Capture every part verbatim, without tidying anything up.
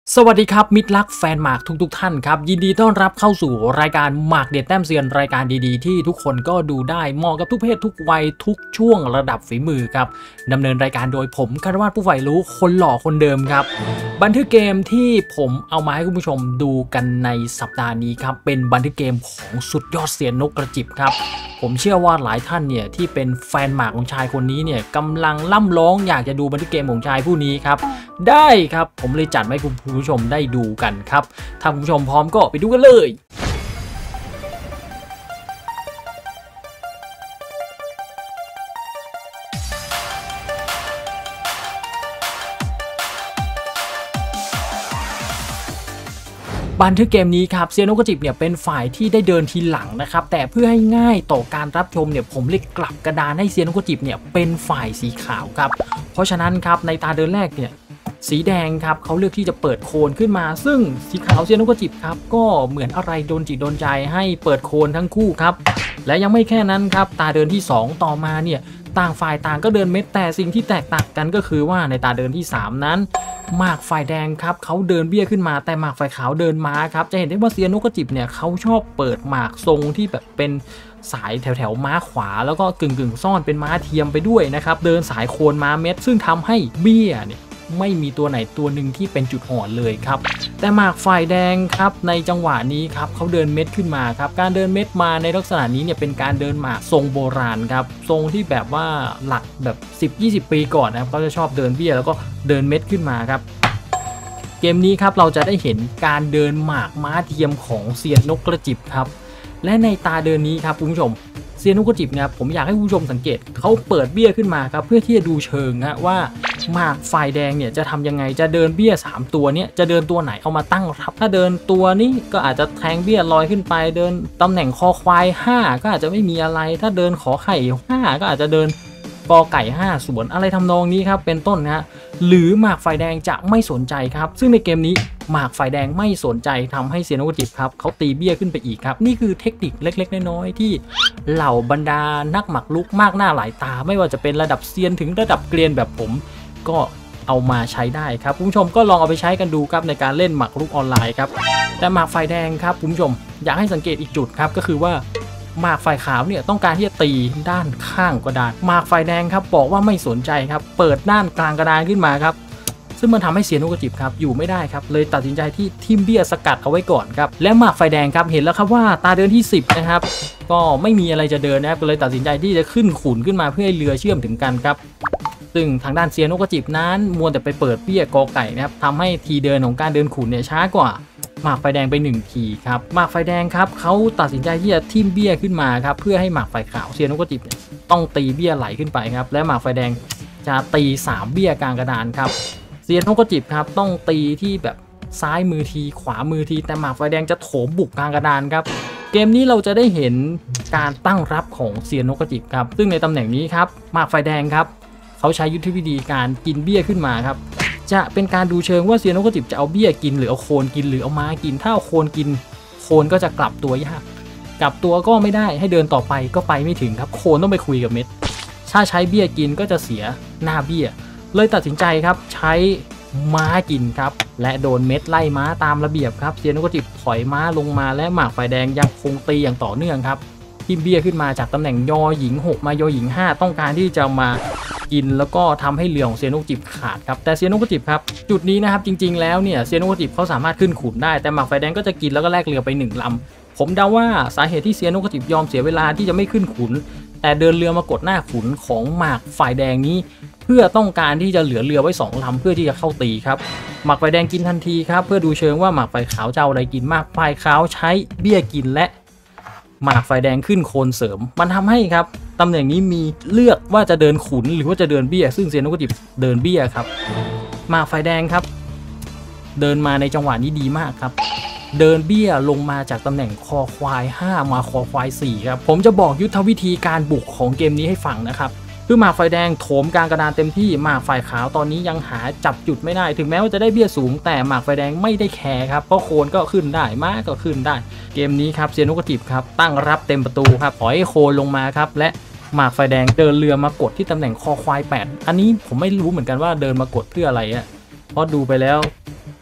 สวัสดีครับมิตรรักแฟนหมากทุกๆท่านครับยินดีต้อนรับเข้าสู่รายการหมากเด็ดแต้มเซียนรายการดีๆที่ทุกคนก็ดูได้เหมาะกับทุกเพศทุกวัยทุกช่วงระดับฝีมือครับดำเนินรายการโดยผมคารวาสผู้ใฝ่รู้คนหล่อคนเดิมครับบันทึกเกมที่ผมเอามาให้คุณผู้ชมดูกันในสัปดาห์นี้ครับเป็นบันทึกเกมของสุดยอดเซียนนกกระจิบครับผมเชื่อว่าหลายท่านเนี่ยที่เป็นแฟนหมากของชายคนนี้เนี่ยกำลังล่ำร้องอยากจะดูบันทึกเกมของชายผู้นี้ครับได้ครับผมเลยจัดให้คุณผู้ชมได้ดูกันครับถ้าคุณผู้ชมพร้อมก็ไปดูกันเลยบันทึกเกมนี้ครับเซียนนกกระจิบเนี่ยเป็นฝ่ายที่ได้เดินทีหลังนะครับแต่เพื่อให้ง่ายต่อการรับชมเนี่ยผมเลยกลับกระดานให้เซียนนกกระจิบเนี่ยเป็นฝ่ายสีขาวครับเพราะฉะนั้นครับในตาเดินแรกเนี่ยสีแดงครับเขาเลือกที่จะเปิดโคนขึ้นมาซึ่งสีขาวเซียนนกกระจิบครับก็เหมือนอะไรโดนจิตโดนใจให้เปิดโคนทั้งคู่ครับและยังไม่แค่นั้นครับตาเดินที่สองต่อมาเนี่ยต่างฝ่ายต่างก็เดินเม็ดแต่สิ่งที่แตกต่างกันก็คือว่าในตาเดินที่สามนั้นหมากฝ่ายแดงครับเขาเดินเบี้ยขึ้นมาแต่หมากฝ่ายขาวเดินม้าครับจะเห็นได้ว่าเซียนนกกระจิบเนี่ยเขาชอบเปิดหมากทรงที่แบบเป็นสายแถวแถวม้าขวาแล้วก็กึ่งกึ่งซ่อนเป็นม้าเทียมไปด้วยนะครับเดินสายโคนม้าเม็ดซึ่งทำให้เบี้ยเนี่ยไม่มีตัวไหนตัวหนึ่งที่เป็นจุดอ่อนเลยครับแต่หมากฝ่ายแดงครับในจังหวะนี้ครับเขาเดินเม็ดขึ้นมาครับการเดินเม็ดมาในลักษณะนี้เนี่ยเป็นการเดินหมากทรงโบราณครับทรงที่แบบว่าหลักแบบ สิบ ยี่สิบ ปีก่อนนะครับเขาจะชอบเดินเบี้ยแล้วก็เดินเม็ดขึ้นมาครับเกมนี้ครับเราจะได้เห็นการเดินหมากม้าเทียมของเซียนนกกระจิบครับและในตาเดินนี้ครับคุณผู้ชมเซียนนกกระจิบนะครับผมอยากให้คุณผู้ชมสังเกตเขาเปิดเบี้ยขึ้นมาครับเพื่อที่จะดูเชิงนะว่าหมากฝ่ายแดงเนี่ยจะทำยังไงจะเดินเบี้ยสามตัวเนี้ยจะเดินตัวไหนเอามาตั้งรับถ้าเดินตัวนี้ก็อาจจะแทงเบี้ยลอยขึ้นไปเดินตำแหน่งคอควายห้าก็อาจจะไม่มีอะไรถ้าเดินขอไข่ห้าก็อาจจะเดินกอไก่ห้าสวนอะไรทำนองนี้ครับเป็นต้นนะฮะหรือหมากฝ่ายแดงจะไม่สนใจครับซึ่งในเกมนี้หมากฝ่ายแดงไม่สนใจทำให้เซียนนกกระจิบครับเขาตีเบี้ยขึ้นไปอีกครับนี่คือเทคนิคเล็กๆน้อยๆที่เหล่าบรรดานักหมากรุกมากหน้าหลายตาไม่ว่าจะเป็นระดับเซียนถึงระดับเกรียนแบบผมก็เอามาใช้ได้ครับคุณผู้ชมก็ลองเอาไปใช้กันดูครับในการเล่นหมากรุกออนไลน์ครับแต่หมากฝ่ายแดงครับคุณผู้ชมอยากให้สังเกตอีกจุดครับก็คือว่าหมากฝ่ายขาวเนี่ยต้องการที่จะตีด้านข้างกระดานหมากฝ่ายแดงครับบอกว่าไม่สนใจครับเปิดด้านกลางกระดานขึ้นมาครับซึ่งมันทำให้เซียนนกกระจิบครับอยู่ไม่ได้ครับเลยตัดสินใจที่ทิมเบี้ยสกัดเอาไว้ก่อนครับและหมากฝ่ายแดงครับเห็นแล้วครับว่าตาเดินที่สิบนะครับก็ไม่มีอะไรจะเดินนะครับก็เลยตัดสินใจที่จะขึ้นขุนขึ้นมาเพื่อให้เรือเชื่อมถึงกันครับซึ่งทางด้านเซียนนกกระจิบนั้นมัวแต่ไปเปิดเบี้ยกอไก่นะครับทำให้ทีเดินของการเดินขุนเนี่ยช้ากว่าหมากไฟแดงไปหนึ่งทีครับหมากไฟแดงครับเขาตัดสินใจที่จะทิ่มเบี้ยขึ้นมาครับเพื่อให้หมากไฟขาวเซียนนกกระจิบเนี่ยต้องตีเบี้ยไหลขึ้นไปครับและหมากไฟแดงจะตีสามเบี้ยกลางกระดานครับเซียนนกกระจิบครับต้องตีที่แบบซ้ายมือทีขวามือทีแต่หมากไฟแดงจะโถมบุกกลางกระดานครับเกมนี้เราจะได้เห็นการตั้งรับของเซียนนกกระจิบครับซึ่งในตำแหน่งนี้ครับหมากไฟแดงครับเขาใช้ยุทธวิธีการกินเบี้ยขึ้นมาครับจะเป็นการดูเชิงว่าเซียนนกกระจิบจะเอาเบี้ยกินหรือเอาโคนกินหรือเอาม้ากินถ้าเอาโคนกินโคนก็จะกลับตัวยากกลับตัวก็ไม่ได้ให้เดินต่อไปก็ไปไม่ถึงครับโคนต้องไปคุยกับเม็ดถ้าใช้เบี้ยกินก็จะเสียหน้าเบี้ยเลยตัดสินใจครับใช้ม้ากินครับและโดนเม็ดไล่ม้าตามระเบียบครับเซียนนกกระจิบถอยม้าลงมาและหมากไฟแดงยังคงตีอย่างต่อเนื่องครับทิมเบี้ยขึ้นมาจากตำแหน่งยอหญิงหกมายอหญิงห้าต้องการที่จะมากินแล้วก็ทำให้เรือของเซียนนกกระจิบขาดครับแต่เซียนนกกระจิบครับจุดนี้นะครับจริงๆแล้วเนี่ยเซียนนกกระจิบเขาสามารถขึ้นขุนได้แต่หมากไฟแดงก็จะกินแล้วก็แลกเรือไปหนึ่งลำผมเดาว่าสาเหตุที่เซียนนกกระจิบยอมเสียเวลาที่จะไม่ขึ้นขุนแต่เดินเรือมากดหน้าขุนของหมากฝ่ายแดงนี้เพื่อต้องการที่จะเหลือเรือไว้สองลำเพื่อที่จะเข้าตีครับหมากฝ่ายแดงกินทันทีครับเพื่อดูเชิงว่าหมากฝ่ายขาวจะเอาอะไรกินหมากฝ่ายขาวใช้เบี้ยกินและหมากไฟแดงขึ้นโคนเสริมมันทำให้ครับตำแหน่งนี้มีเลือกว่าจะเดินขุนหรือว่าจะเดินเบี้ยซึ่งเซียนนกกระจิบเดินเบี้ยครับหมากไฟแดงครับเดินมาในจังหวะนี้ดีมากครับเดินเบี้ยลงมาจากตำแหน่งคอควายห้ามาคอควายสี่ครับผมจะบอกยุทธวิธีการบุกของเกมนี้ให้ฟังนะครับคือหมากไฟแดงโถมกลางกระดานเต็มที่หมากฝ่ายขาวตอนนี้ยังหาจับจุดไม่ได้ถึงแม้ว่าจะได้เบี้ยสูงแต่หมากไฟแดงไม่ได้แคร์ครับเพราะโคนก็ขึ้นได้ม้าก็ขึ้นได้เกมนี้ครับเซียนนกกระจิบครับตั้งรับเต็มประตูครับปล่อยให้โคนลงมาครับและหมากไฟแดงเดินเรือมากดที่ตำแหน่งคอควายแปดอันนี้ผมไม่รู้เหมือนกันว่าเดินมากดเพื่ออะไรอ่ะเพราะดูไปแล้ว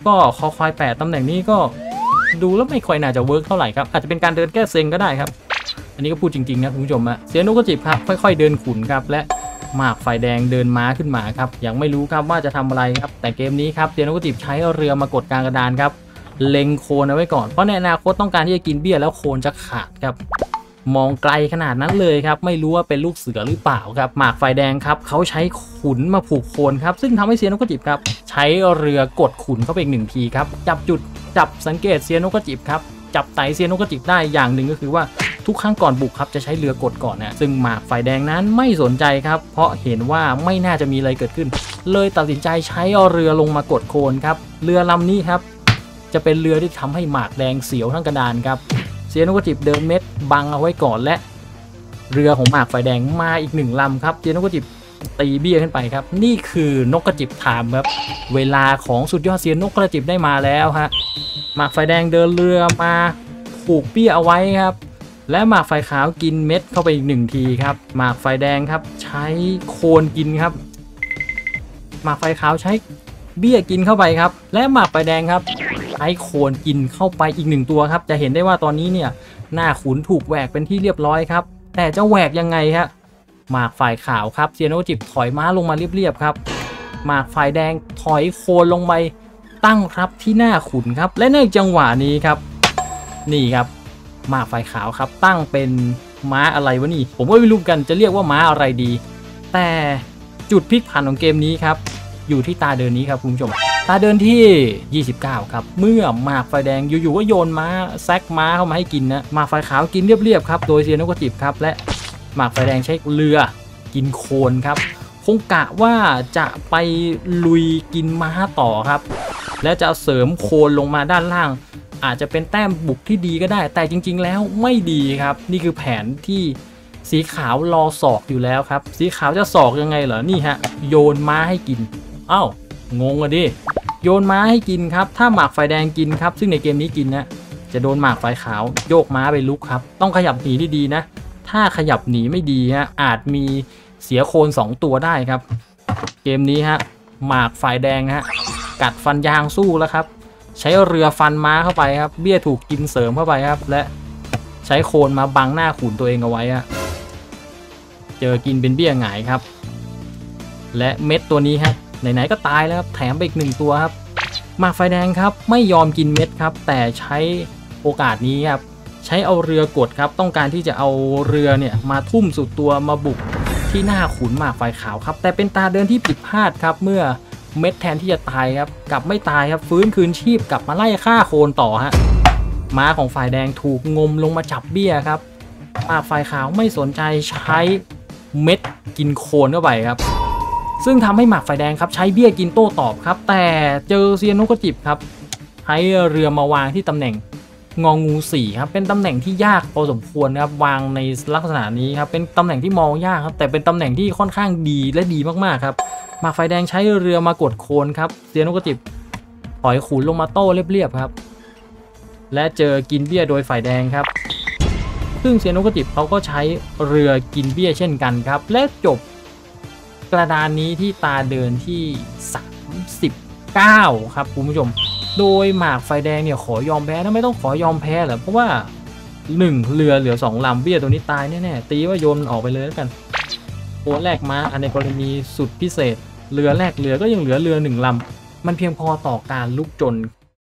ก็คอควายแปดตำแหน่งนี้ก็ดูแล้วไม่ค่อยน่าจะเวิร์กเท่าไหร่ครับอาจจะเป็นการเดินแก้เซ็งก็ได้ครับอันนี้ก็พูดจริงๆนะคุณผู้ชมอะเสียนกกระจิบครับค่อยๆเดินขุนครับและหมากไฟแดงเดินม้าขึ้นมาครับยังไม่รู้ครับว่าจะทำอะไรครับแต่เกมนี้ครับเสียนกกระจิบใช้เรือมากดกลางกระดานครับเล็งโคนเอาไว้ก่อนเพราะในอนาคตต้องการที่จะกินเบี้ยแล้วโคนจะขาดครับมองไกลขนาดนั้นเลยครับไม่รู้ว่าเป็นลูกเสือหรือเปล่าครับหมากไฟแดงครับเขาใช้ขุนมาผูกโคนครับซึ่งทำให้เซียนนกกระจิบครับใช้เรือกดขุนเข้าไปอีกหนึ่งทีครับจับจุดจับสังเกตเซียนนกกระจิบครับจับไตเซียนนกกระจิบได้อย่างหนึ่งก็คือว่าทุกครั้งก่อนบุกครับจะใช้เรือกดก่อนนะซึ่งหมากไฟแดงนั้นไม่สนใจครับเพราะเห็นว่าไม่น่าจะมีอะไรเกิดขึ้นเลยตัดสินใจใช้เรือลงมากดโคนครับเรือลำนี้ครับจะเป็นเรือที่ทำให้หมากแดงเสียวทั้งกระดานครับเซียนนกกระจิบเดินเม็ดบังเอาไว้ก่อนและเรือของหมากไฟแดงมาอีกหนึ่งลำครับเซียนนกกระจิบตีเบี้ยขึ้นไปครับนี่คือนกกระจิบไทม์ครับเวลาของสุดยอดเซียนนกกระจิบได้มาแล้วฮะหมากไฟแดงเดินเรือมาผูกเบี้ยเอาไว้ครับและหมากไฟขาวกินเม็ดเข้าไปอีกหนึ่งทีครับหมากไฟแดงครับใช้โคนกินครับหมากไฟขาวใช้เบี้ยกินเข้าไปครับและหมากไฟแดงครับใช้โคนกินเข้าไปอีกหนึ่งตัวครับจะเห็นได้ว่าตอนนี้เนี่ยหน้าขุนถูกแหวกเป็นที่เรียบร้อยครับแต่จะแหวกยังไงฮะหมากฝ่ายขาวครับเซียนนกกระจิบถอยม้าลงมาเรียบๆครับหมากฝ่ายแดงถอยโคนลงไปตั้งรับที่หน้าขุนครับและในจังหวะนี้ครับนี่ครับหมากฝ่ายขาวครับตั้งเป็นม้าอะไรวะนี่ผมก็ไม่รู้กันจะเรียกว่าม้าอะไรดีแต่จุดพลิกผันของเกมนี้ครับอยู่ที่ตาเดินนี้ครับคุณผู้ชมตาเดินที่ยี่สิบเก้าครับเมื่อหมากไฟแดงอยู่ๆก็โยนม้าแซกม้าเข้ามาให้กินนะหมากไฟขาวกินเรียบๆครับโดยเซียนนกกระจิบครับและหมากไฟแดงใช้เรือกินโคนครับคงกะว่าจะไปลุยกินม้าต่อครับและจะเสริมโคนลงมาด้านล่างอาจจะเป็นแต้มบุกที่ดีก็ได้แต่จริงๆแล้วไม่ดีครับนี่คือแผนที่สีขาวรอศอกอยู่แล้วครับสีขาวจะศอกยังไงเหรอนี่ฮะโยนม้าให้กินอ้าวงงอ่ะดิโยนม้าให้กินครับถ้าหมากไฟแดงกินครับซึ่งในเกมนี้กินนะจะโดนหมากไฟขาวโยกม้าไปลุกครับต้องขยับหนีดีๆนะถ้าขยับหนีไม่ดีฮะอาจมีเสียโคนสองตัวได้ครับเกมนี้ฮะหมากไฟแดงฮะกัดฟันยางสู้แล้วครับใช้เรือฟันม้าเข้าไปครับเบี้ยถูกกินเสริมเข้าไปครับและใช้โคนมาบังหน้าขุนตัวเองเอาไว้ฮะเจอกินเป็นเบี้ยหงายครับและเม็ดตัวนี้ฮะไหนๆก็ตายแล้วครับแถมไปอีกหนึ่งตัวครับหมากไฟแดงครับไม่ยอมกินเม็ดครับแต่ใช้โอกาสนี้ครับใช้เอาเรือกดครับต้องการที่จะเอาเรือเนี่ยมาทุ่มสุดตัวมาบุกที่หน้าขุนหมากไฟขาวครับแต่เป็นตาเดินที่ผิดพลาดครับเมื่อเม็ดแทนที่จะตายครับกลับไม่ตายครับฟื้นคืนชีพกลับมาไล่ฆ่าโคนต่อฮะม้าของฝ่ายแดงถูกงมลงมาจับเบี้ยครับหมากไฟขาวไม่สนใจใช้เม็ดกินโคนเข้าไปครับซึ่งทำให้หมากไฟแดงครับใช้เบี้ยกินโต้ตอบครับแต่เจอเซียนนกกระจิบครับใช้เรือมาวางที่ตำแหน่งงองูสี่ครับเป็นตำแหน่งที่ยากพอสมควรครับวางในลักษณะนี้ครับเป็นตำแหน่งที่มองยากครับแต่เป็นตำแหน่งที่ค่อนข้างดีและดีมากๆครับหมากไฟแดงใช้เรือมากดโคนครับเซียนนกกระจิบถอยขุนลงมาโต้เรียบๆครับและเจอกินเบี้ยโดยฝ่ายแดงครับซึ่งเซียนนกกระจิบเขาก็ใช้เรือกินเบี้ยเช่นกันครับและจบกระดานนี้ที่ตาเดินที่สามสิบเก้าครับคุณผู้ชมโดยหมากไฟแดงเนี่ยขอยอมแพ้นะไม่ต้องขอยอมแพ้หรอกเพราะว่าหนึ่งเรือเหลือสองลำเบี้ยตัวนี้ตายแน่ๆตีว่าโยนออกไปเลยแล้วกันโอ้แลกม้าอันในกรณีสุดพิเศษเรือแลกเรือก็ยังเหลือเรือหนึ่งลำมันเพียงพอต่อการลุกจน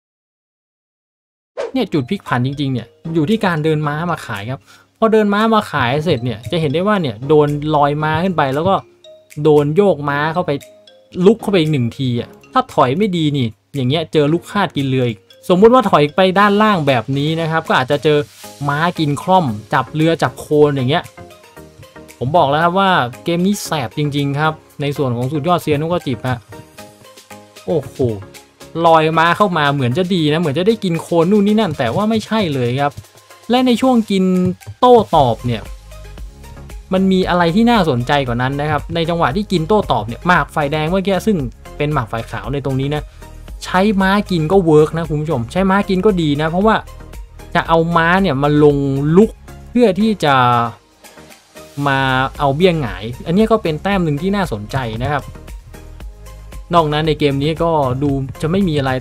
เนี่ยจุดพลิกผันจริงๆเนี่ยอยู่ที่การเดินม้ามาขายครับพอเดินม้ามาขายเสร็จเนี่ยจะเห็นได้ว่าเนี่ยโดนลอยม้าขึ้นไปแล้วก็โดนโยกม้าเข้าไปลุกเข้าไปอีกหนึ่งทีอ่ะถ้าถอยไม่ดีนี่อย่างเงี้ยเจอลูกคาดกินเรืออีกสมมุติว่าถอยไปด้านล่างแบบนี้นะครับก็อาจจะเจอม้ากินคล่อมจับเรือจับโคนอย่างเงี้ยผมบอกแล้วครับว่าเกมนี้แสบจริงๆครับในส่วนของสุดยอดเซียนนกกระจิบฮะโอ้โหลอยม้าเข้ามาเหมือนจะดีนะเหมือนจะได้กินโคนนู่นนี่นั่นแต่ว่าไม่ใช่เลยครับและในช่วงกินโต้ตอบเนี่ยมันมีอะไรที่น่าสนใจกว่านั้นนะครับในจังหวะที่กินโต้ตอบเนี่ยหมากไฟแดงเมื่อกี้ซึ่งเป็นหมากไฟขาวในตรงนี้นะใช้ม้ากินก็เวิร์กนะคุณผู้ชมใช้ม้ากินก็ดีนะเพราะว่าจะเอาม้าเนี่ยมาลงลุกเพื่อที่จะมาเอาเบี้ยหงายอันนี้ก็เป็นแต้มหนึ่งที่น่าสนใจนะครับนอกนั้นในเกมนี้ก็ดูจะไม่มีอะไรแต่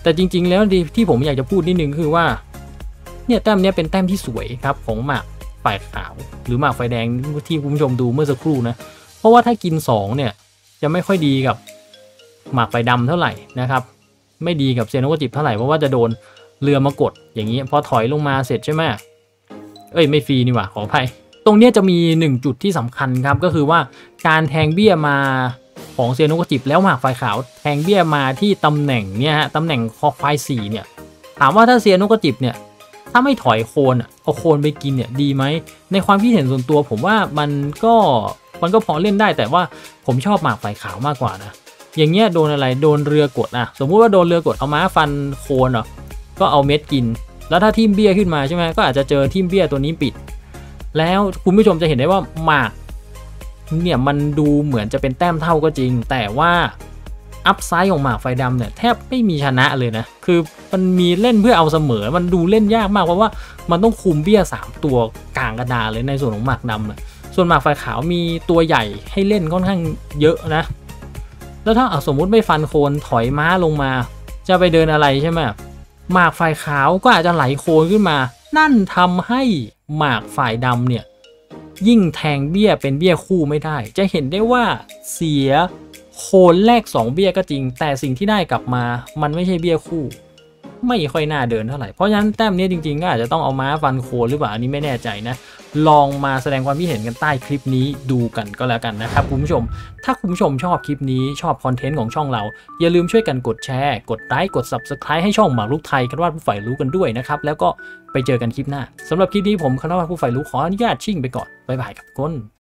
แต่จริงๆแล้วที่ผมอยากจะพูดนิดนึงคือว่าเนี่ยแต้มเนี้ยเป็นแต้มที่สวยครับของหมากฝ่ายขาวหรือหมากไฟแดงที่คุณผู้ชมดูเมื่อสักครู่นะเพราะว่าถ้ากินสองเนี่ยจะไม่ค่อยดีกับหมากไฟดำเท่าไหร่นะครับไม่ดีกับเซียนนกกระจิบเท่าไหร่เพราะว่าจะโดนเรือมากดอย่างนี้พอถอยลงมาเสร็จใช่ไหมเอ้ยไม่ฟรีนี่หว่าขออภัยตรงนี้จะมีหนึ่งจุดที่สำคัญครับก็คือว่าการแทงเบี้ยมาของเซียนนกกระจิบแล้วหมากไฟขาวแทงเบี้ยมาที่ตำแหน่งเนี่ยฮะตำแหน่งคอควายสี่เนี่ยถามว่าถ้าเซียนนกกระจิบเนี่ยถ้าไม่ถอยโคนเอาโคนไปกินเนี่ยดีไหมในความคิดเห็นส่วนตัวผมว่ามันก็มันก็พอเล่นได้แต่ว่าผมชอบหมากไฟขาวมากกว่านะอย่างเงี้ยโดนอะไรโดนเรือกดนะสมมุติว่าโดนเรือกดเอาม้าฟันโคนเหรอก็เอาเม็ดกินแล้วถ้าทิ่มเบี้ยขึ้นมาใช่ไหมก็อาจจะเจอทิ่มเบี้ยตัวนี้ปิดแล้วคุณผู้ชมจะเห็นได้ว่าหมากเนี่ยมันดูเหมือนจะเป็นแต้มเท่าก็จริงแต่ว่าอัพไซด์ของหมากไฟดำเนี่ยแทบไม่มีชนะเลยนะคือมันมีเล่นเพื่อเอาเสมอมันดูเล่นยากมากเพราะว่ามันต้องคุมเบี้ยสามตัวกลางกระดาษเลยในส่วนของหมากดำนะส่วนหมากไฟขาวมีตัวใหญ่ให้เล่นค่อนข้างเยอะนะแล้วถ้าสมมุติไม่ฟันโคนถอยม้าลงมาจะไปเดินอะไรใช่ไหมหมากฝ่ายขาวก็อาจจะไหลโคนขึ้นมานั่นทำให้หมากฝ่ายดำเนี่ยยิ่งแทงเบี้ยเป็นเบี้ยคู่ไม่ได้จะเห็นได้ว่าเสียโคนแรกสองเบี้ยก็จริงแต่สิ่งที่ได้กลับมามันไม่ใช่เบี้ยคู่ไม่ค่อยน่าเดินเท่าไหร่เพราะฉะนั้นแต้มนี้จริงๆก็อาจจะต้องเอาม้าฟันโคนหรือเปล่าอันนี้ไม่แน่ใจนะลองมาแสดงความคิดเห็นกันใต้คลิปนี้ดูกันก็แล้วกันนะครับคุณผู้ชมถ้าคุณผู้ชมชอบคลิปนี้ชอบคอนเทนต์ของช่องเราอย่าลืมช่วยกันกดแชร์กดไลค์กด ซับสไครบ์ ให้ช่องหมากรุกไทยคณะวาดผู้ใฝ่รู้กันด้วยนะครับแล้วก็ไปเจอกันคลิปหน้าสำหรับคลิปนี้ผมคณะวาดผู้ใฝ่รู้ขออนุญาตชิ่งไปก่อนบ๊ายบายครับทุกคน